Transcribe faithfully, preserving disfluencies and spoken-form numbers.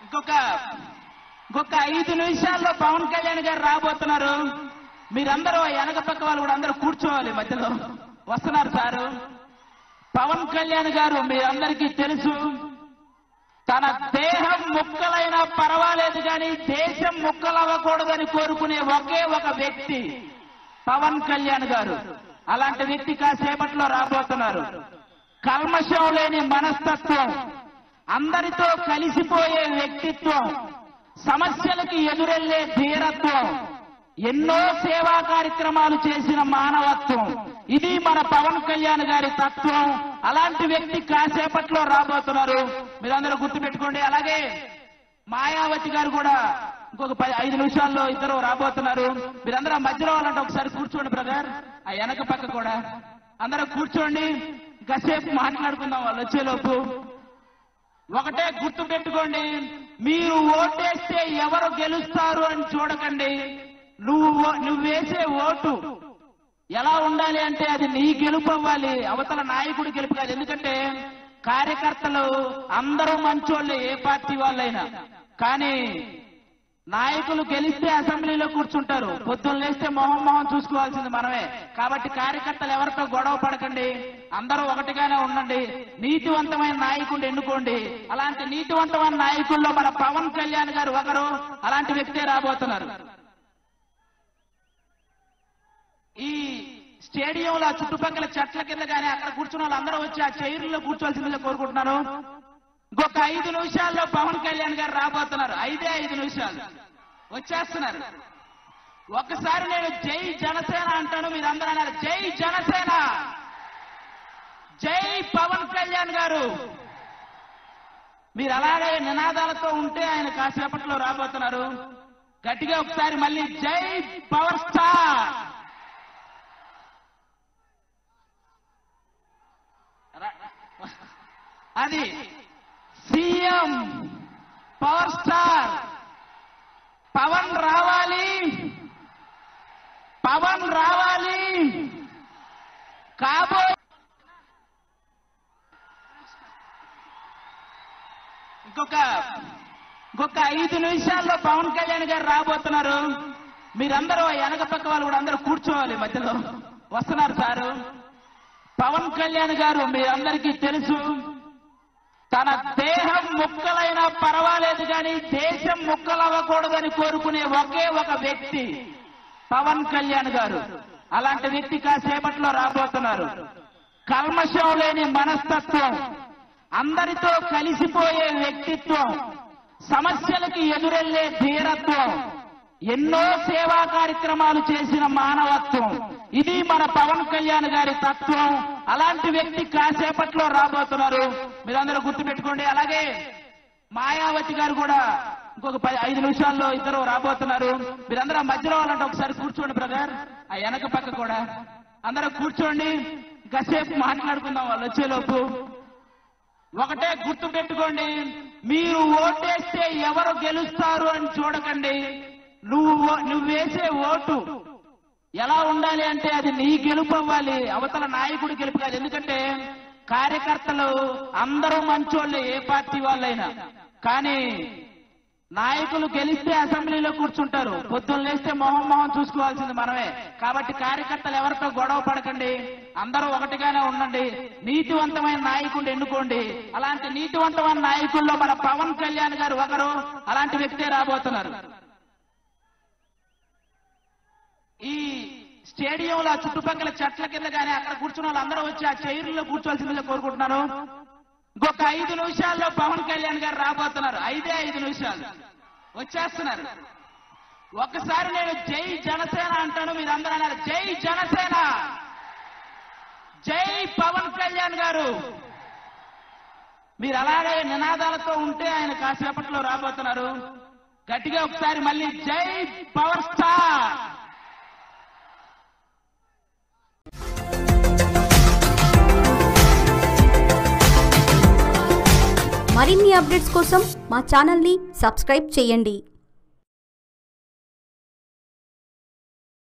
ఇంకొక ఇంకొక ఐదు నిమిషాల్లో పవన్ కళ్యాణ్ గారు రాబోతున్నారు. మీరందరూ వెనక పక్క వాళ్ళు కూడా అందరూ కూర్చోవాలి. మధ్యలో వస్తున్నారు సారు. పవన్ కళ్యాణ్ గారు మీరందరికీ తెలుసు, తన దేహం ముక్కలైనా పర్వాలేదు కానీ దేశం ముక్కలవ్వకూడదని కోరుకునే ఒకే ఒక వ్యక్తి పవన్ కళ్యాణ్ గారు. అలాంటి వ్యక్తి కాసేపట్లో రాబోతున్నారు. కల్మషం లేని మనస్తత్వం, అందరితో కలిసిపోయే వ్యక్తిత్వం, సమస్యలకి ఎదురెళ్లే ధీరత్వం, ఎన్నో సేవా కార్యక్రమాలు చేసిన మానవత్వం, ఇది మన పవన్ కళ్యాణ్ గారి తత్వం. అలాంటి వ్యక్తి కాసేపట్లో రాబోతున్నారు. మీరందరూ గుర్తుపెట్టుకోండి. అలాగే మాయావతి గారు కూడా ఇంకొక పది ఐదు నిమిషాల్లో ఇద్దరు రాబోతున్నారు. మీరందరూ మధ్యలో వాళ్ళంటే ఒకసారి కూర్చోండి బ్రదర్. ఆ వెనక పక్క కూడా అందరూ కూర్చోండి. కాసేపు మాట్లాడుకుందాం వాళ్ళు వచ్చేలోపు. ఒకటే గుర్తు పెట్టుకోండి, మీరు ఓటేస్తే ఎవరు గెలుస్తారు అని చూడకండి. నువ్వు నువ్వు వేసే ఓటు ఎలా ఉండాలి అంటే అది నీ గెలుపు అవ్వాలి, అవతల నాయకుడు గెలుపు కాదు. ఎందుకంటే కార్యకర్తలు అందరూ మంచోళ్ళే, ఏ పార్టీ వాళ్ళైనా. కానీ నాయకులు గెలిస్తే అసెంబ్లీలో కూర్చుంటారు, పొద్దున్న లేస్తే మొహం మొహం చూసుకోవాల్సింది మనమే. కాబట్టి కార్యకర్తలు ఎవరితో గొడవ పడకండి, అందరూ ఒకటిగానే ఉండండి. నీతివంతమైన నాయకుడిని ఎన్నుకోండి. అలాంటి నీతివంతమైన నాయకుల్లో మన పవన్ కళ్యాణ్ గారు ఒకరు. అలాంటి వ్యక్తే రాబోతున్నారు. ఈ స్టేడియంలో చుట్టుపక్కల చెట్ల కింద కానీ అక్కడ కూర్చున్న వాళ్ళందరూ వచ్చి ఆ చైర్లో కూర్చోవలసిందిగా కోరుకుంటున్నాను. ఇంకొక ఐదు నిమిషాల్లో పవన్ కళ్యాణ్ గారు రాబోతున్నారు. ఐదే ఐదు నిమిషాలు వచ్చేస్తున్నారు. ఒకసారి నేను జై జనసేన అంటాను, మీరందరూ అన్నారు జై జనసేన, జై పవన్ కళ్యాణ్ గారు. మీరు అలాగే నినాదాలతో ఉంటే ఆయన కాసేపట్లో రాబోతున్నారు. గట్టిగా ఒకసారి మళ్ళీ జై పవర్ స్టార్. అది సీఎం పవర్ స్టార్ పవన్ రావాలి, పవన్ రావాలి. కాబో ఇంకొక ఇంకొక ఐదు నిమిషాల్లో పవన్ కళ్యాణ్ గారు రాబోతున్నారు. మీరందరూ వెనక పక్క వాళ్ళు కూడా అందరూ కూర్చోవాలి. మధ్యలో వస్తున్నారు సారు. పవన్ కళ్యాణ్ గారు మీరందరికీ తెలుసు, తన దేహం ముక్కలైనా పర్వాలేదు కానీ దేశం ముక్కలవ్వకూడదని కోరుకునే ఒకే ఒక వ్యక్తి పవన్ కళ్యాణ్ గారు. అలాంటి వ్యక్తి కాసేపట్లో రాబోతున్నారు. కల్మషం లేని మనస్తత్వం, అందరితో కలిసిపోయే వ్యక్తిత్వం, సమస్యలకి ఎదురెళ్లే ధీరత్వం, ఎన్నో సేవా కార్యక్రమాలు చేసిన మానవత్వం, ఇది మన పవన్ కళ్యాణ్ గారి తత్వం. అలాంటి వ్యక్తి కాసేపట్లో రాబోతున్నారు. మీరందరూ గుర్తుపెట్టుకోండి. అలాగే మాయావతి గారు కూడా ఇంకొక పది ఐదు నిమిషాల్లో ఇద్దరు రాబోతున్నారు. మీరందరూ మధ్యలో వాళ్ళంటే ఒకసారి కూర్చోండి బ్రదర్. ఆ వెనక పక్క కూడా అందరూ కూర్చోండి. కాసేపు మాట్లాడుకుందాం వాళ్ళు వచ్చేలోపు. ఒకటే గుర్తు పెట్టుకోండి, మీరు ఓటేస్తే ఎవరు గెలుస్తారు అని చూడకండి. నువ్వు నువ్వు వేసే ఓటు ఎలా ఉండాలి అంటే అది నీ గెలుపు అవ్వాలి, అవతల నాయకుడు గెలుపు కాదు. ఎందుకంటే కార్యకర్తలు అందరూ మంచోళ్ళే, ఏ పార్టీ వాళ్ళైనా. కానీ నాయకులు గెలిస్తే అసెంబ్లీలో కూర్చుంటారు, పొద్దున్న లేస్తే మొహం మొహం చూసుకోవాల్సింది మనమే. కాబట్టి కార్యకర్తలు ఎవరితో గొడవ పడకండి, అందరూ ఒకటిగానే ఉండండి. నీతివంతమైన నాయకుడిని ఎన్నుకోండి. అలాంటి నీతివంతమైన నాయకుల్లో మన పవన్ కళ్యాణ్ గారు ఒకరు. అలాంటి వ్యక్తే రాబోతున్నారు. ఈ స్టేడియంలో చుట్టుపక్కల చెట్ల కింద కానీ అక్కడ కూర్చున్న వాళ్ళందరూ వచ్చి ఆ చైర్లో కూర్చోవలసిందిగా కోరుకుంటున్నాను. ఇంకొక ఐదు నిమిషాల్లో పవన్ కళ్యాణ్ గారు రాబోతున్నారు. ఐదే ఐదు నిమిషాలు వచ్చేస్తున్నారు. ఒకసారి నేను జై జనసేన అంటాను, మీరందరూ అన్నారు జై జనసేన, జై పవన్ కళ్యాణ్ గారు. మీరు అలాగే నినాదాలతో ఉంటే ఆయన కాసేపట్లో రాబోతున్నారు. గట్టిగా ఒకసారి మళ్ళీ జై పవర్ స్టార్. మరిన్ని అప్డేట్స్ కోసం మా ఛానల్ని సబ్స్క్రైబ్ చేయండి.